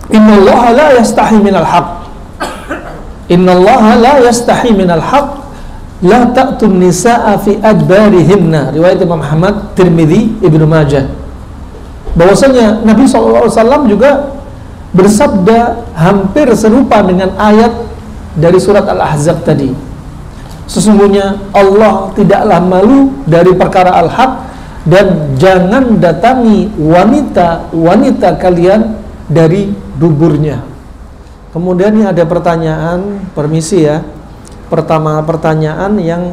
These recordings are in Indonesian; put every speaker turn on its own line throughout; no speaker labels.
Innallaha la yastahi minal haqq. Innallaha la yastahi minal haqq. La ta'tun nisa'a fi adbarihinna. Riwayat Imam Ahmad, Tirmidzi, Ibnu Majah. Bahwasanya Nabi SAW juga bersabda hampir serupa dengan ayat dari surat Al-Ahzab tadi. Sesungguhnya Allah tidaklah malu dari perkara al-haq, dan jangan datangi wanita kalian dari duburnya. Kemudian ini ada pertanyaan, permisi ya. Pertama, pertanyaan yang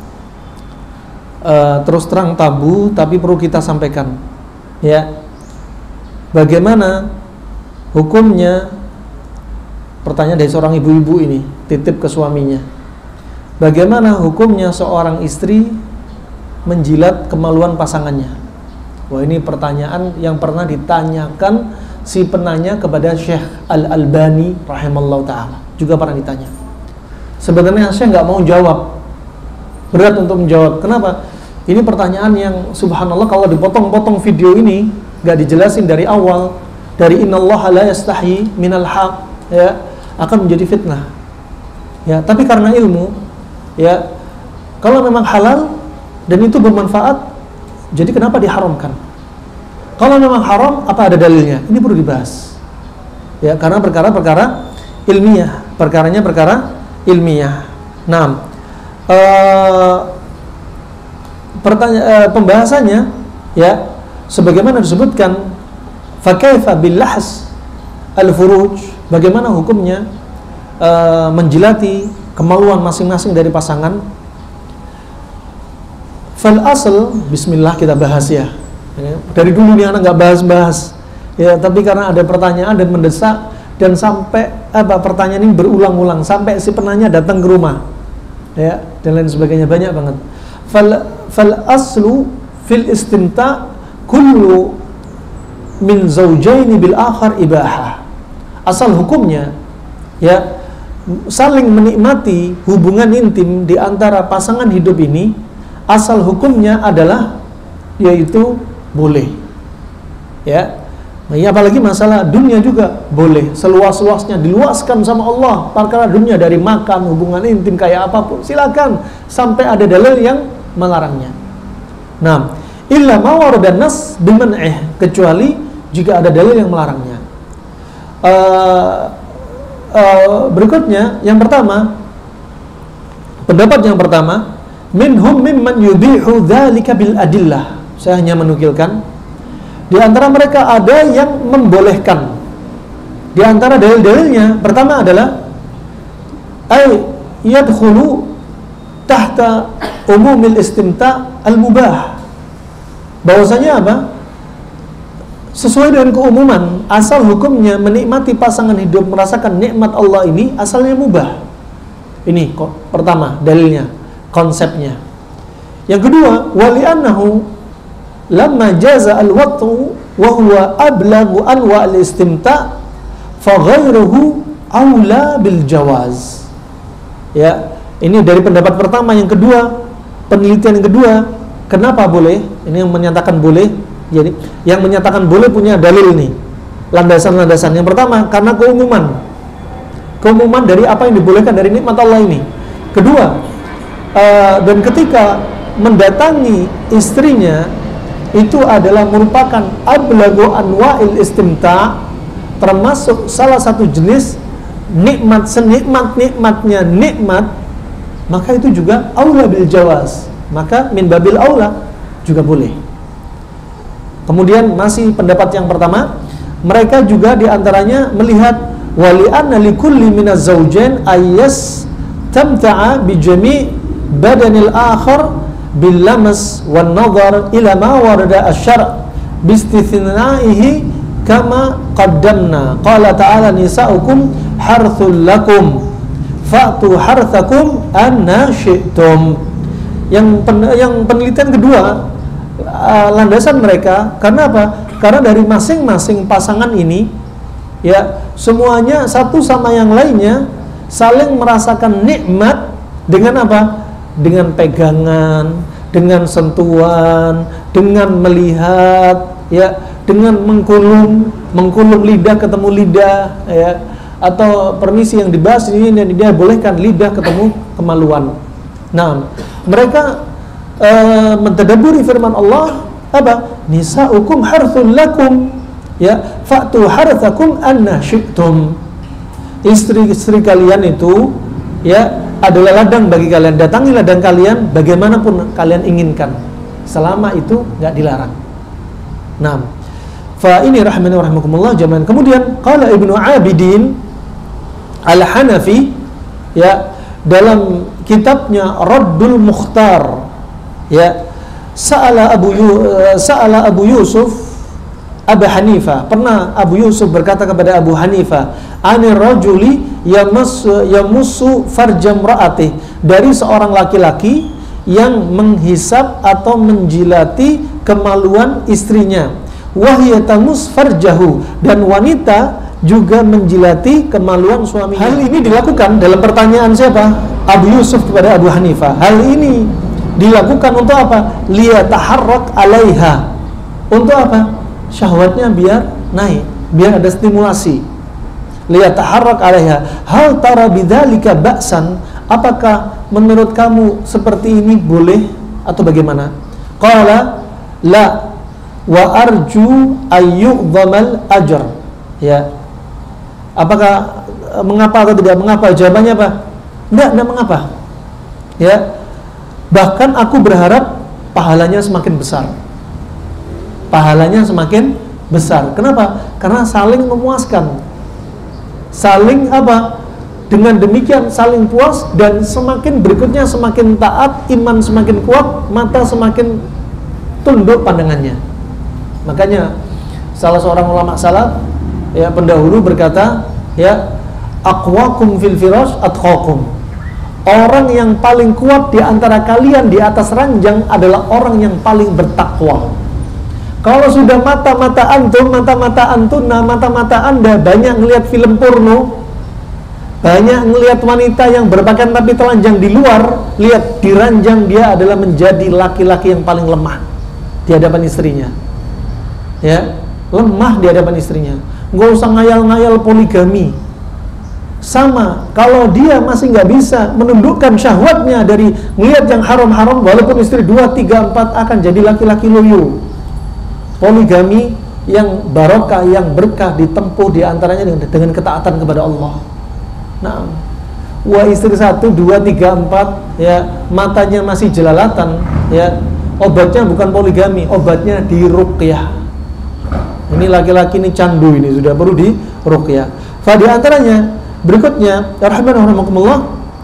terus terang tabu, tapi perlu kita sampaikan. Ya, bagaimana hukumnya? Pertanyaan dari seorang ibu-ibu ini, titip ke suaminya. Bagaimana hukumnya seorang istri menjilat kemaluan pasangannya? Wah, ini pertanyaan yang pernah ditanyakan si penanya kepada Syekh Al-Albani rahimallahu ta'ala. Juga pernah ditanya. Sebenarnya saya nggak mau jawab, berat untuk menjawab. Kenapa? Ini pertanyaan yang subhanallah kalau dipotong-potong video ini, nggak dijelasin dari awal, dari innallaha la yastahi minal haq, ya, akan menjadi fitnah. Ya, tapi karena ilmu, ya, kalau memang halal dan itu bermanfaat, jadi kenapa diharamkan? Kalau memang haram, apa ada dalilnya? Ini perlu dibahas. Ya, karena perkara-perkara ilmiah, perkaranya perkara ilmiah. Nah, pembahasannya, ya, sebagaimana disebutkan, fakaifa billahs al-furuj, bagaimana hukumnya menjilati kemaluan masing-masing dari pasangan. Fal asal, bismillah kita bahas ya. Dari dulu nih anak nggak bahas-bahas, ya, tapi karena ada pertanyaan dan mendesak, dan sampai pertanyaan ini berulang-ulang sampai si penanya datang ke rumah, ya, dan lain sebagainya, banyak banget. Fal aslu fil istimta kullu min zawjaini bil akhar ibahah. Asal hukumnya, ya, saling menikmati hubungan intim di antara pasangan hidup ini, asal hukumnya adalah yaitu boleh. Ya. Nah, apalagi masalah dunia juga boleh, seluas-luasnya diluaskan sama Allah. Perkara dunia dari makan, hubungan intim kayak apapun, silakan sampai ada dalil yang melarangnya. Nah, illa ma warada nas biman'ih, kecuali jika ada dalil yang melarangnya. Berikutnya, yang pertama, pendapat yang pertama, minhum mimman yubihu dzalika bil adillah. Saya hanya menukilkan. Di antara mereka ada yang membolehkan. Di antara dalil-dalilnya, pertama adalah ay yadkhulu tahta umumil istimta al-mubah. Bahwasanya apa? Sesuai dengan keumuman, asal hukumnya menikmati pasangan hidup, merasakan nikmat Allah ini asalnya mubah. Ini pertama dalilnya, konsepnya. Yang kedua, wali'annahu lamma jaza al-wat'u wa huwa ablagu anwa' al-istimta' fa ghairuhu aula bil jawaz. Ya, ini dari pendapat pertama. Yang kedua, penelitian yang kedua, kenapa boleh? Ini yang menyatakan boleh. Jadi, yang menyatakan boleh punya dalil nih, landasan-landasan. Yang pertama, karena keumuman dari apa yang dibolehkan dari nikmat Allah ini. Kedua, dan ketika mendatangi istrinya itu adalah merupakan ablagu anwa'il istimta', termasuk salah satu jenis nikmat, senikmat-nikmatnya nikmat, maka itu juga aula bil jawaz, maka min babil aula juga boleh. Kemudian masih pendapat yang pertama, mereka juga diantaranya melihat wali anna likulli minaz zawjain ayyas tamta'a bi jami' badanil akhar bil lamas wan nazar ila ma warada asy-syar' bi istithnaihi kama qaddamna. Qala ta'ala nisa'ukum harthul lakum fa'tu harthakum anna syi'tum. Yang penelitian kedua, landasan mereka karena apa? Karena dari masing-masing pasangan ini, ya, semuanya satu sama yang lainnya saling merasakan nikmat dengan apa? Dengan pegangan, dengan sentuhan, dengan melihat, ya, dengan mengkulum lidah ketemu lidah, ya, atau permisi yang dibahas ini dan dia bolehkan lidah ketemu kemaluan. Nah, mereka mentadabburi firman Allah apa? Nisa'ukum harthul lakum, ya, fa'tu harthakum anna syi'tum. Istri-istri kalian itu, ya, adalah ladang bagi kalian. Datangi ladang kalian bagaimanapun kalian inginkan, selama itu nggak dilarang. Nah, fa ini rahmani wa rahimakumullah jamaah. Kemudian qala Ibnu Abidin Al-Hanafi, ya, dalam kitabnya Raddul Mukhtar, ya, Sa'ala Abu Yusuf Abu Hanifah. Pernah Abu Yusuf berkata kepada Abu Hanifah, anir rajuli yamussu farjam ra'atih, dari seorang laki-laki yang menghisap atau menjilati kemaluan istrinya. Wahya tamus farjahu, dan wanita juga menjilati kemaluan suaminya. Hal ini dilakukan dalam pertanyaan siapa? Abu Yusuf kepada Abu Hanifah. Hal ini dilakukan untuk apa? Liyataharrak alaiha. Untuk apa? Syahwatnya biar naik, biar ada stimulasi. Liyataharrak alaiha. Hal tara bidzalika ba'san? Apakah menurut kamu seperti ini boleh atau bagaimana? Qala la wa arju ayyudhamal ajr. Ya. Apakah mengapa atau tidak mengapa? Jawabannya apa? Enggak mengapa. Ya. Bahkan aku berharap pahalanya semakin besar. Pahalanya semakin besar. Kenapa? Karena saling memuaskan. Saling apa? Dengan demikian saling puas, dan semakin berikutnya semakin taat, iman semakin kuat, mata semakin tunduk pandangannya. Makanya salah seorang ulama salaf, ya, pendahulu berkata, ya, aqwakum fil firash atqakum. Orang yang paling kuat di antara kalian di atas ranjang adalah orang yang paling bertakwa. Kalau sudah mata-mata Anda banyak ngelihat film porno, banyak ngelihat wanita yang berpakaian tapi telanjang di luar, lihat di ranjang dia adalah menjadi laki-laki yang paling lemah di hadapan istrinya. Ya, lemah di hadapan istrinya. Nggak usah ngayal-ngayal poligami. Sama, kalau dia masih nggak bisa menundukkan syahwatnya dari melihat yang haram-haram, walaupun istri 2, 3, 4 akan jadi laki-laki loyo. Poligami yang barokah, yang berkah ditempuh diantaranya dengan ketaatan kepada Allah. Nah, wah, istri 1, 2, 3, 4, ya, matanya masih jelalatan, ya, obatnya bukan poligami, obatnya diruqyah. Ini laki-laki ini candu, ini sudah perlu diruqyah. Fa di antaranya berikutnya, rahimahullah,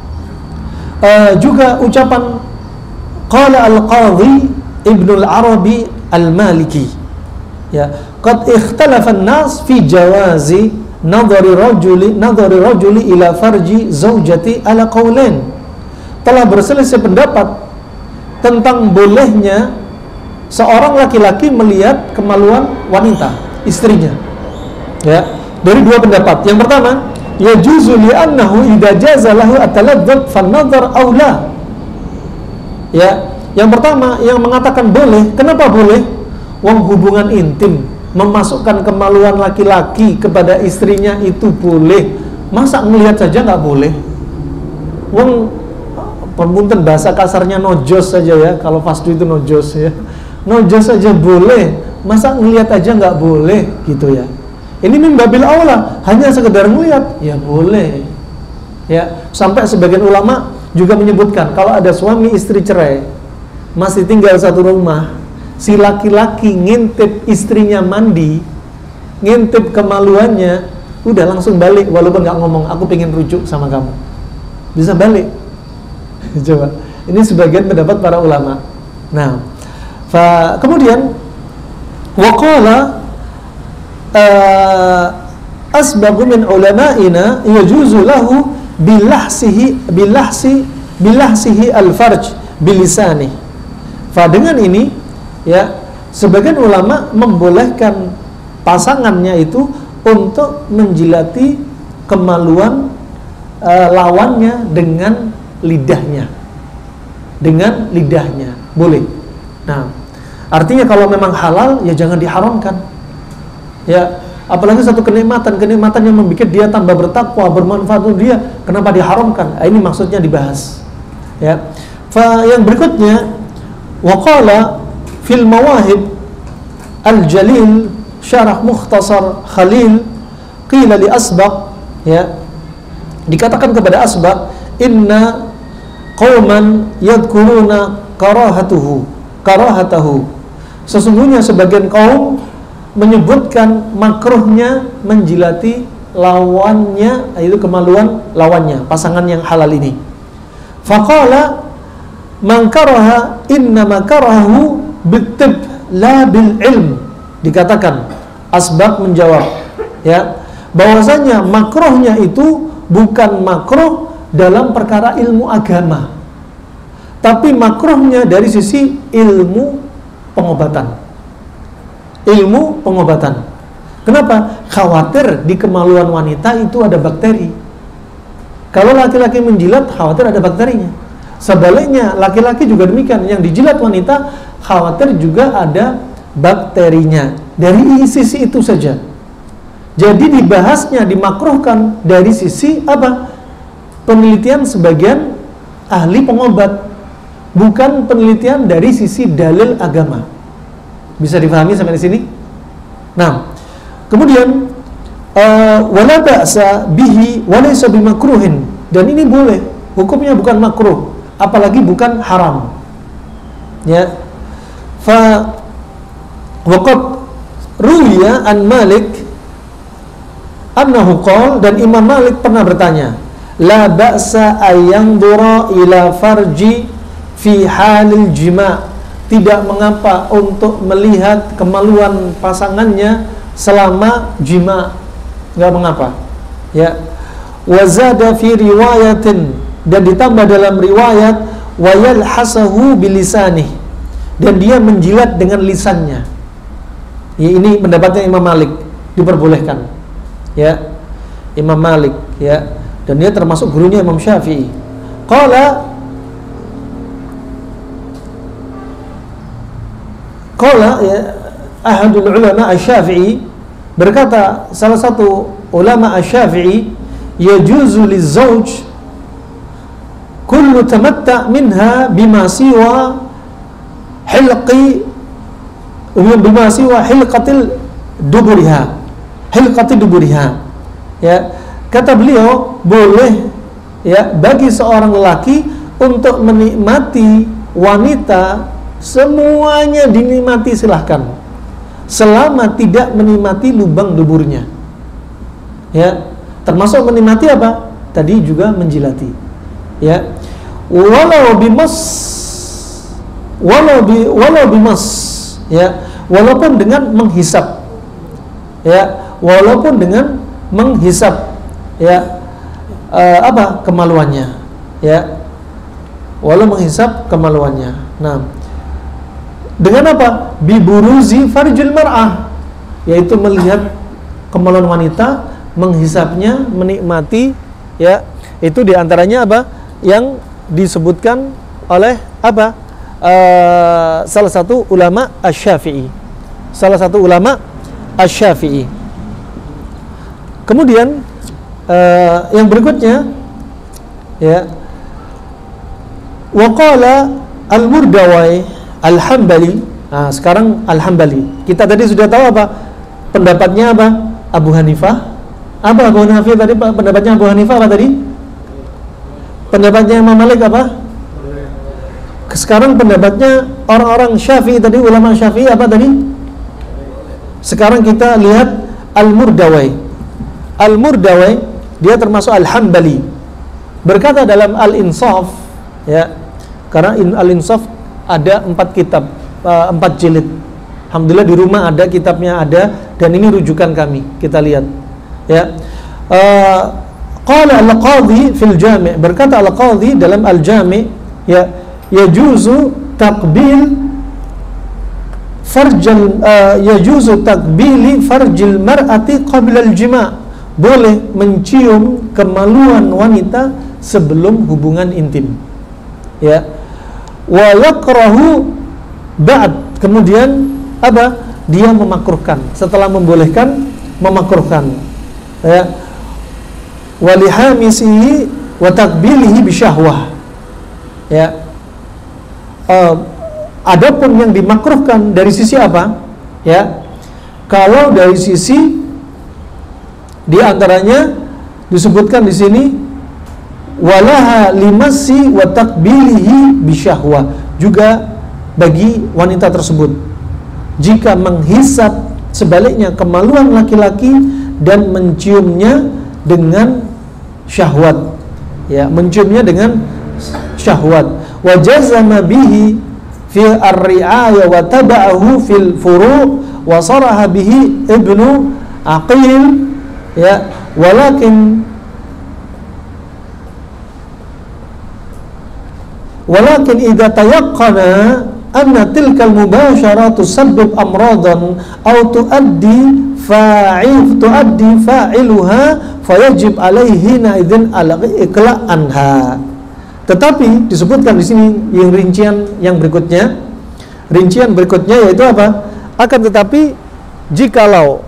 juga ucapan qala al-qadhi Ibnu al-Arabi al-Maliki, ya, qad ikhtalafa an-nas fi jawazi nadhari rajuli ila farji zaujati ala qaulain. Telah berselisih pendapat tentang bolehnya seorang laki-laki melihat kemaluan wanita, istrinya, ya, dari dua pendapat. Yang pertama, yajuzu li'annahu idza jaza lahu at-talazzuz fan-nadhar aula. Ya, yang pertama yang mengatakan boleh. Kenapa boleh? Wong hubungan intim, memasukkan kemaluan laki-laki kepada istrinya itu boleh. Masa ngelihat saja nggak boleh? Wong permunten bahasa kasarnya nojos saja, ya, kalau fasdu itu nojos, ya, nojos saja boleh, masa ngelihat aja nggak boleh gitu, ya. Ini min babil aula, hanya sekedar ngelihat ya boleh, ya. Sampai sebagian ulama juga menyebutkan kalau ada suami istri cerai masih tinggal satu rumah, si laki-laki ngintip istrinya mandi, ngintip kemaluannya, udah langsung balik, walaupun nggak ngomong aku pengen rujuk sama kamu, bisa balik. Coba, ini sebagian pendapat para ulama. Nah, kemudian waqala asbagu min ulama'ina yajuzu lahu bilahsihi al-farj bilisani. Dengan ini, ya, sebagian ulama membolehkan pasangannya itu untuk menjilati kemaluan lawannya dengan lidahnya, boleh. Nah, artinya kalau memang halal ya jangan diharamkan. Ya, apalagi satu kenikmatan yang membuat dia tambah bertakwa, bermanfaat untuk dia, kenapa diharamkan? Ini maksudnya dibahas. Ya. Yang berikutnya, waqala fil mawahib al-jalil syarah mukhtasar Khalil qila li Asbaq, ya, dikatakan kepada Asbaq, inna qauman yadhkuruna karahatahu, sesungguhnya sebagian kaum menyebutkan makruhnya menjilati lawannya, yaitu kemaluan lawannya, pasangan yang halal ini. Faqala man karaha innama karahu bittib la bil ilm. Dikatakan, Asbaq menjawab, ya, bahwasanya makruhnya itu bukan makruh dalam perkara ilmu agama, tapi makruhnya dari sisi ilmu pengobatan. Ilmu pengobatan. Kenapa? Khawatir di kemaluan wanita itu ada bakteri. Kalau laki-laki menjilat, khawatir ada bakterinya. Sebaliknya, laki-laki juga demikian. Yang dijilat wanita, khawatir juga ada bakterinya. Dari sisi itu saja. Jadi dibahasnya, dimakruhkan dari sisi apa? Penelitian sebagian ahli pengobat, bukan penelitian dari sisi dalil agama. Bisa difahami sampai di sini? Nah, kemudian wala ba'sa bihi wa laysa bimakruhin, dan ini boleh, hukumnya bukan makruh, apalagi bukan haram. Ya. Fa waqad ruwiya an Malik annahu qala, dan Imam Malik pernah bertanya, la ba'sa ayanzura ila farji fi halil jima', tidak mengapa untuk melihat kemaluan pasangannya selama jima', enggak mengapa. Ya. Wazada fi riwayatin, dan ditambah dalam riwayat, wa yalhasahu bilisanih, dan dia menjilat dengan lisannya. Ya, ini pendapatnya Imam Malik, diperbolehkan. Ya. Imam Malik, ya. Dan dia termasuk gurunya Imam Syafi'i. Qala ya, ahadul ulama asy-Syafi'i, berkata salah satu ulama asy-Syafi'i, yajuzu lizauj kullu tamatta' minha bima siwa hilqi bima siwa hilqatil duburiha. Ya, kata beliau, boleh, ya, bagi seorang lelaki untuk menikmati wanita, semuanya dinikmati, silahkan, selama tidak menikmati lubang duburnya. Ya, termasuk menikmati apa? Tadi juga menjilati. Ya, walau bimas, ya, walaupun dengan menghisap. Ya, walaupun dengan menghisap, ya, apa kemaluannya. Ya, walau menghisap kemaluannya. Nah, dengan apa? Biburuzi farjil mar'ah, yaitu melihat kemaluan wanita, menghisapnya, menikmati, ya. Itu diantaranya apa? Yang disebutkan oleh apa? Salah satu ulama asy-Syafi'i. Kemudian yang berikutnya, ya, waqala al-Murdawai Al-Hambali. Nah, sekarang Al-Hambali. Kita tadi sudah tahu apa pendapatnya, apa? Abu Hanifah. Apa Abu Hanifah tadi? Pendapatnya Abu Hanifah apa tadi? Pendapatnya Imam Malik apa? Sekarang pendapatnya orang-orang Syafi'i tadi, ulama Syafi'i apa tadi? Sekarang kita lihat Al-Murdawai. Al-Murdawai, dia termasuk Al-Hambali. Berkata dalam Al-Insaf, ya. Karena Al-Insaf ada 4 kitab, 4 jilid. Alhamdulillah di rumah ada kitabnya, ada, dan ini rujukan kami. Kita lihat, ya. Qala al-Qadhi fil Jami', berkata al-Qadhi dalam al-Jami', ya, yajuzu taqbil farjal yajuzu taqbili farjil mar'ati qabla al-jima', boleh mencium kemaluan wanita sebelum hubungan intim. Ya. Wa yakrahu ba'd, kemudian apa? dia memakruhkan, setelah membolehkan memakruhkan. Ya. Walihamisihi wa takbilihi bisyahwah. Ya. Adapun yang dimakruhkan dari sisi apa? Ya. Kalau dari sisi di antaranya disebutkan di sini walaha limasi wa takbilihi bisyahwah, juga bagi wanita tersebut jika menghisap sebaliknya kemaluan laki-laki dan menciumnya dengan syahwat, ya, menciumnya dengan syahwat. Wa jazama bihi fi ar-ri'aya wa taba'ahu fil furu' wa saraha bihi Ibnu Aqil, ya, walakin idza tayaqqana anna tilka al-mubasharatu tusabbib amradan aw tuaddi fa'iluha fayajib alaihi idzin al-iqla anha. Tetapi disebutkan di sini yang rincian berikutnya yaitu apa? Akan tetapi jikalau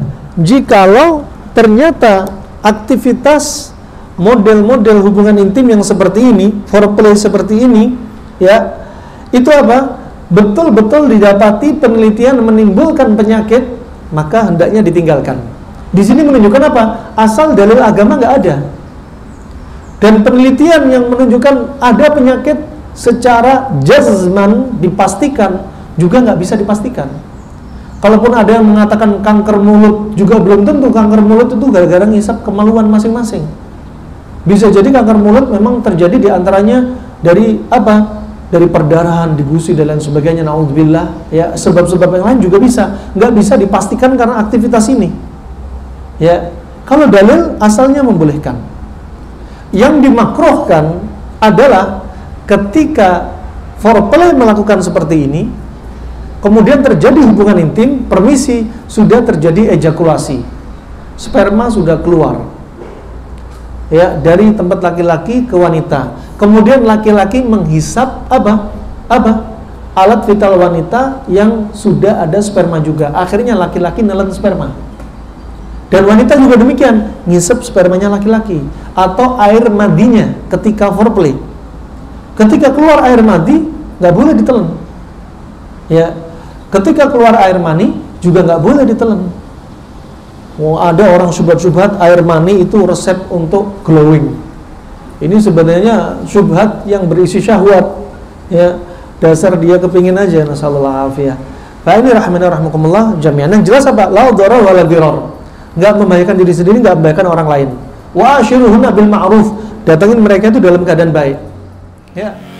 ternyata aktivitas model-model hubungan intim yang seperti ini, foreplay seperti ini, ya, itu apa? Betul-betul didapati penelitian menimbulkan penyakit, maka hendaknya ditinggalkan. Di sini menunjukkan apa? Asal dalil agama nggak ada. Dan penelitian yang menunjukkan ada penyakit secara jazman dipastikan juga nggak bisa dipastikan. Kalaupun ada yang mengatakan kanker mulut, juga belum tentu kanker mulut itu gara-gara ngisap kemaluan masing-masing. Bisa jadi kanker mulut memang terjadi diantaranya dari apa? Dari perdarahan, digusi dan lain sebagainya. Naudzubillah. Ya, sebab-sebab yang lain juga bisa. Nggak bisa dipastikan karena aktivitas ini. Ya, kalau dalil asalnya membolehkan. Yang dimakruhkan adalah ketika foreplay melakukan seperti ini, kemudian terjadi hubungan intim, permisi, sudah terjadi ejakulasi, sperma sudah keluar, ya, dari tempat laki-laki ke wanita. Kemudian laki-laki menghisap apa? Alat vital wanita yang sudah ada sperma juga. Akhirnya laki-laki nelen sperma. Dan wanita juga demikian, ngisep spermanya laki-laki atau air madinya ketika foreplay. Ketika keluar air madi, nggak boleh ditelan. Ya, ketika keluar air mani juga nggak boleh ditelan. Ada orang syubhat-syubhat air mani itu resep untuk glowing. Ini sebenarnya syubhat yang berisi syahwat. Ya, dasar dia kepingin aja, nasallallahu alaihi. Fa ini rahimahumullah jami'an. Yang jelas apa? La dharar wala dirar. Nggak membahayakan diri sendiri, nggak membahayakan orang lain. Wa ashiruhunna bil ma'ruf. Datangin mereka itu dalam keadaan baik. Ya.